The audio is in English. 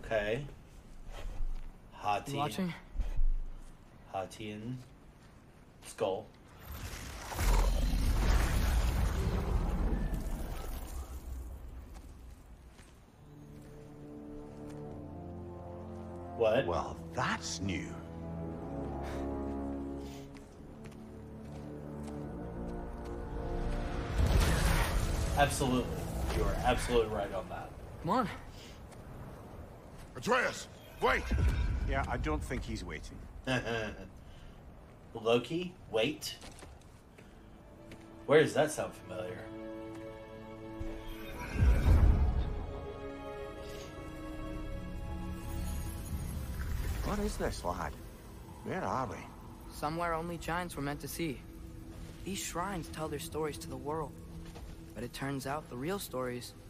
Okay. You watching? Hatian skull. What? Well, that's new. Absolutely. You are absolutely right on that. Come on. Atreus, wait! Yeah, I don't think he's waiting. Loki, wait. Where does that sound familiar? What is this, lad? Where are we? Somewhere only giants were meant to see. These shrines tell their stories to the world. But it turns out the real stories